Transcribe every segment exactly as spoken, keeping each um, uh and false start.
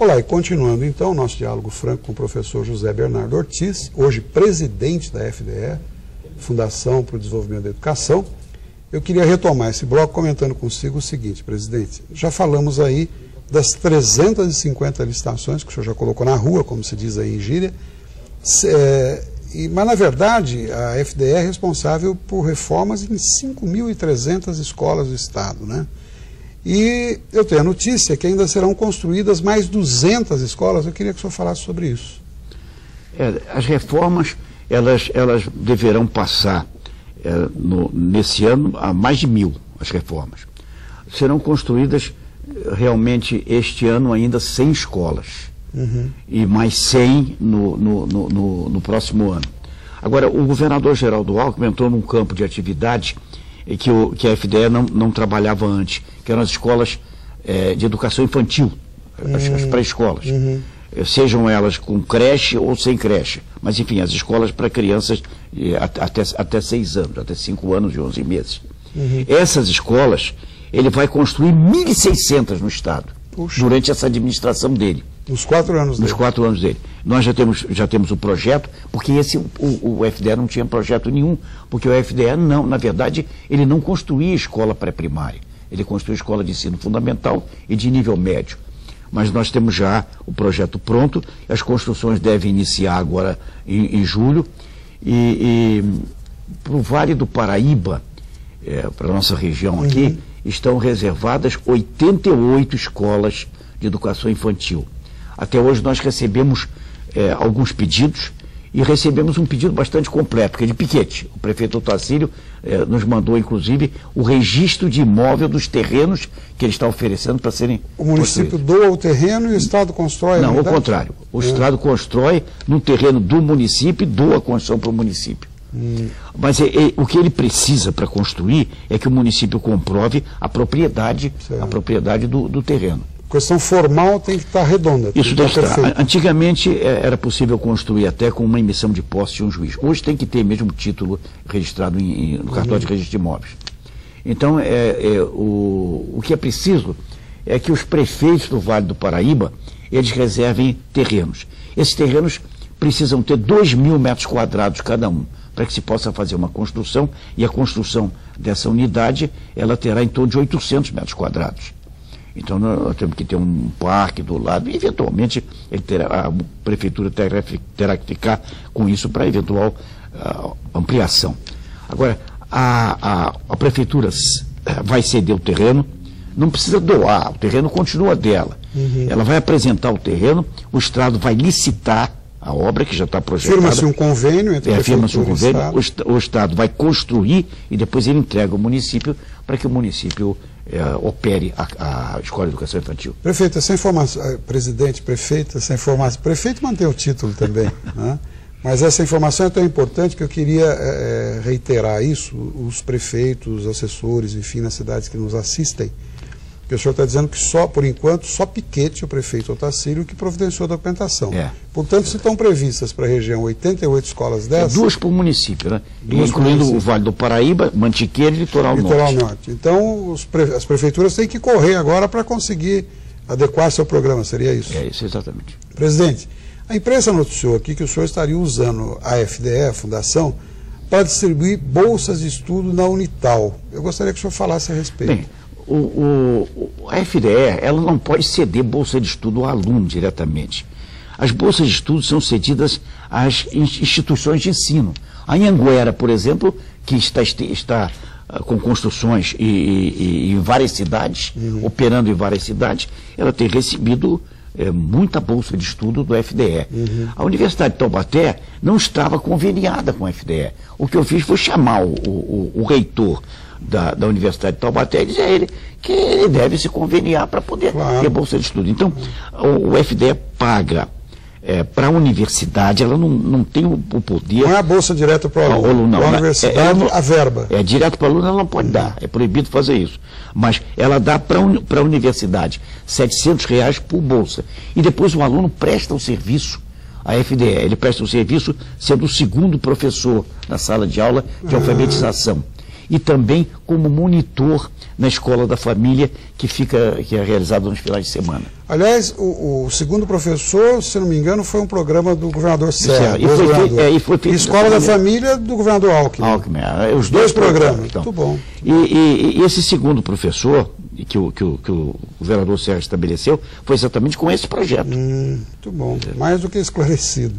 Olá, e continuando então nosso diálogo franco com o professor José Bernardo Ortiz, hoje presidente da F D E, Fundação para o Desenvolvimento da Educação. Eu queria retomar esse bloco comentando consigo o seguinte, presidente, já falamos aí das trezentas e cinquenta licitações que o senhor já colocou na rua, como se diz aí em gíria, é, e, mas na verdade a F D E é responsável por reformas em cinco mil e trezentas escolas do estado, né? E eu tenho a notícia que ainda serão construídas mais duzentas escolas. Eu queria que o senhor falasse sobre isso. É, as reformas, elas, elas deverão passar é, no, nesse ano a mais de mil, as reformas. Serão construídas realmente este ano ainda cem escolas. Uhum. E mais cem no, no, no, no, no próximo ano. Agora, o governador Geraldo Alckmin entrou num campo de atividade que, o, que a F D E não, não trabalhava antes, que eram as escolas é, de educação infantil, uhum. as, as pré-escolas, uhum. sejam elas com creche ou sem creche, mas enfim, as escolas para crianças é, até, até seis anos, até cinco anos e onze meses. Uhum. Essas escolas, ele vai construir mil e seiscentas no estado, Puxa. durante essa administração dele. Nos quatro anos dele. Nos quatro anos dele. Nós já temos, já temos o projeto, porque esse, o, o F D E não tinha projeto nenhum, porque o F D E não, na verdade, ele não construía escola pré-primária. Ele construía escola de ensino fundamental e de nível médio. Mas nós temos já o projeto pronto, as construções devem iniciar agora em, em julho, e, e para o Vale do Paraíba, é, para a nossa região aqui, uhum. estão reservadas oitenta e oito escolas de educação infantil. Até hoje nós recebemos é, alguns pedidos e recebemos um pedido bastante completo, que é de piquete. O prefeito Otacílio é, nos mandou, inclusive, o registro de imóvel dos terrenos que ele está oferecendo para serem O município construídos. doa o terreno e o Estado constrói? Não, ao contrário. O é. Estado constrói no terreno do município e doa a construção para o município. Hum. Mas é, é, o que ele precisa para construir é que o município comprove a propriedade, a propriedade do, do terreno. A questão formal tem que estar redonda. Isso deve estar. Antigamente é, era possível construir até com uma emissão de posse de um juiz. Hoje tem que ter mesmo título registrado em, em, no cartório uhum. de registro de imóveis. Então, é, é, o, o que é preciso é que os prefeitos do Vale do Paraíba, eles reservem terrenos. Esses terrenos precisam ter dois mil metros quadrados cada um, para que se possa fazer uma construção, e a construção dessa unidade, ela terá em torno de oitocentos metros quadrados. Então nós temos que ter um parque do lado e eventualmente ele terá, a prefeitura terá, terá que ficar com isso para eventual uh, ampliação. Agora, a, a, a prefeitura vai ceder o terreno, não precisa doar, o terreno continua dela. Uhum. Ela vai apresentar o terreno, o Estado vai licitar a obra que já está projetada. Firma-se um convênio entre é, a firma-se um convênio, e o Estado. O, o Estado vai construir e depois ele entrega ao município para que o município é, opere a, a Escola de Educação Infantil. Prefeito, essa informação, presidente, prefeito, essa informação, prefeito mantém o título também, né? Mas essa informação é tão importante que eu queria é, reiterar isso, os prefeitos, os assessores, enfim, nas cidades que nos assistem, que o senhor está dizendo que só, por enquanto, só Piquete, o prefeito Otacílio, que providenciou a documentação. É. Portanto, se estão previstas para a região oitenta e oito escolas dessas... É, duas por município, né? Duas incluindo o Vale do Paraíba, Mantiqueira e Litoral, Litoral Norte. Norte. Então, os pre... as prefeituras têm que correr agora para conseguir adequar seu programa, seria isso? É isso, exatamente. Presidente, a imprensa noticiou aqui que o senhor estaria usando a F D E, a Fundação, para distribuir bolsas de estudo na Unital. Eu gostaria que o senhor falasse a respeito. Bem, O, o, a F D E, ela não pode ceder bolsa de estudo ao aluno diretamente. As bolsas de estudo são cedidas às instituições de ensino. A Anhanguera, por exemplo, que está, está uh, com construções e, e, e em várias cidades, uhum. operando em várias cidades, ela tem recebido é, muita bolsa de estudo do F D E. Uhum. A Universidade de Taubaté não estava conveniada com a F D E. O que eu fiz foi chamar o, o, o reitor Da, da Universidade de Taubaté e dizer a ele que ele deve se conveniar para poder claro. ter bolsa de estudo. Então, o, o F D E paga é, para a universidade, ela não, não tem o, o poder... Não é a bolsa direta para o aluno, não, para a universidade, é, não, a verba. É, direto para o aluno ela não pode dar, é proibido fazer isso. Mas ela dá para a universidade setecentos reais por bolsa. E depois o aluno presta o serviço à F D E. Ele presta o serviço sendo o segundo professor na sala de aula de alfabetização. e também como monitor na escola da família que fica que é realizado nos finais de semana. Aliás, o, o segundo professor, se não me engano, foi um programa do governador Serra. E foi, feito, é, e foi feito Escola da Família do governador Alckmin. Alckmin, é, os dois, dois programas. Então. Muito bom. E, e, e esse segundo professor que o, que, o, que o governador Serra estabeleceu foi exatamente com esse projeto. Hum, muito bom, mais do que esclarecido.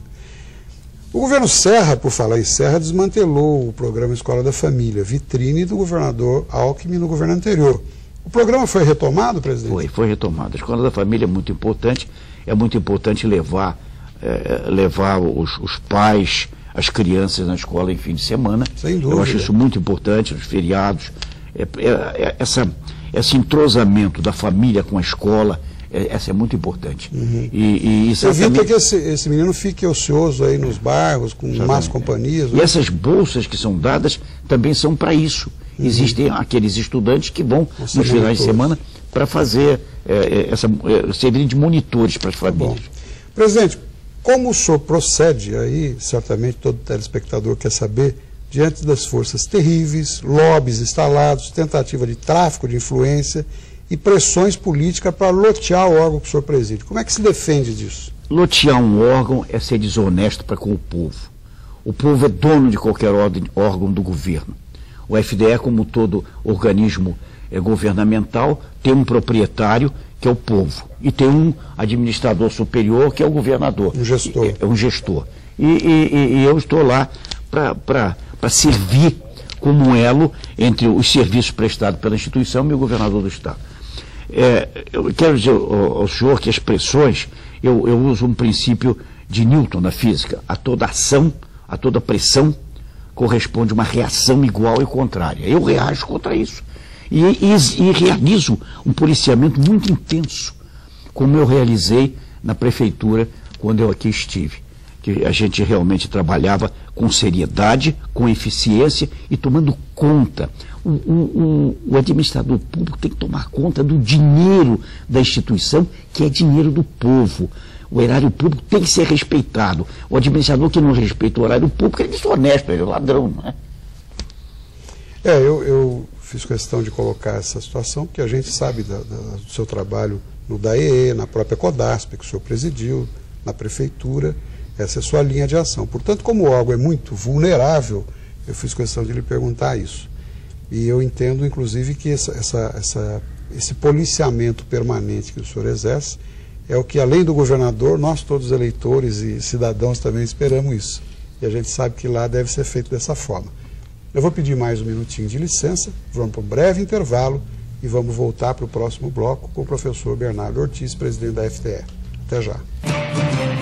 O governo Serra, por falar em Serra, desmantelou o programa Escola da Família, vitrine do governador Alckmin no governo anterior. O programa foi retomado, presidente? Foi, foi retomado. A Escola da Família é muito importante, é muito importante levar, é, levar os, os pais, as crianças na escola em fim de semana. Sem dúvida. Eu acho isso muito importante, nos feriados. É, é, é, essa, esse entrosamento da família com a escola, é, essa é muito importante. Uhum. E, e exatamente... Evita que esse, esse menino fique ocioso aí nos bairros, com exatamente. más companhias. E né? essas bolsas que são dadas também são para isso. Uhum. Existem aqueles estudantes que vão Nossa, nos finais de semana para fazer, é, essa, é, servirem de monitores para as famílias. Bom. Presidente, como o senhor procede aí, certamente todo telespectador quer saber, diante das forças terríveis, lobbies instalados, tentativa de tráfico de influência e pressões políticas para lotear o órgão que o senhor preside. Como é que se defende disso? Lotear um órgão é ser desonesto para com o povo. O povo é dono de qualquer ordem, órgão do governo. O F D E, como todo organismo é, governamental, tem um proprietário, que é o povo, e tem um administrador superior, que é o governador. Um gestor. É, é um gestor. E, e, e eu estou lá para servir como um elo entre os serviços prestados pela instituição e o governador do Estado. É, eu quero dizer ao, ao senhor que as pressões, eu, eu uso um princípio de Newton na física: a toda ação, a toda pressão corresponde uma reação igual e contrária. Eu reajo contra isso. E, e, e realizo um policiamento muito intenso, como eu realizei na prefeitura quando eu aqui estive. Que a gente realmente trabalhava com seriedade, com eficiência e tomando conta. O, o, o, o administrador público tem que tomar conta do dinheiro da instituição, que é dinheiro do povo. O erário público tem que ser respeitado. O administrador que não respeita o erário público é desonesto, ele é ladrão, não é? É, eu, eu fiz questão de colocar essa situação, porque a gente sabe da, da, do seu trabalho no D A E E, na própria CODASP, que o senhor presidiu, na prefeitura. Essa é a sua linha de ação. Portanto, como o órgão é muito vulnerável, eu fiz questão de lhe perguntar isso. E eu entendo, inclusive, que essa, essa, essa, esse policiamento permanente que o senhor exerce é o que, além do governador, nós todos eleitores e cidadãos também esperamos isso. E a gente sabe que lá deve ser feito dessa forma. Eu vou pedir mais um minutinho de licença, vamos para um breve intervalo e vamos voltar para o próximo bloco com o professor Bernardo Ortiz, presidente da F D E. Até já.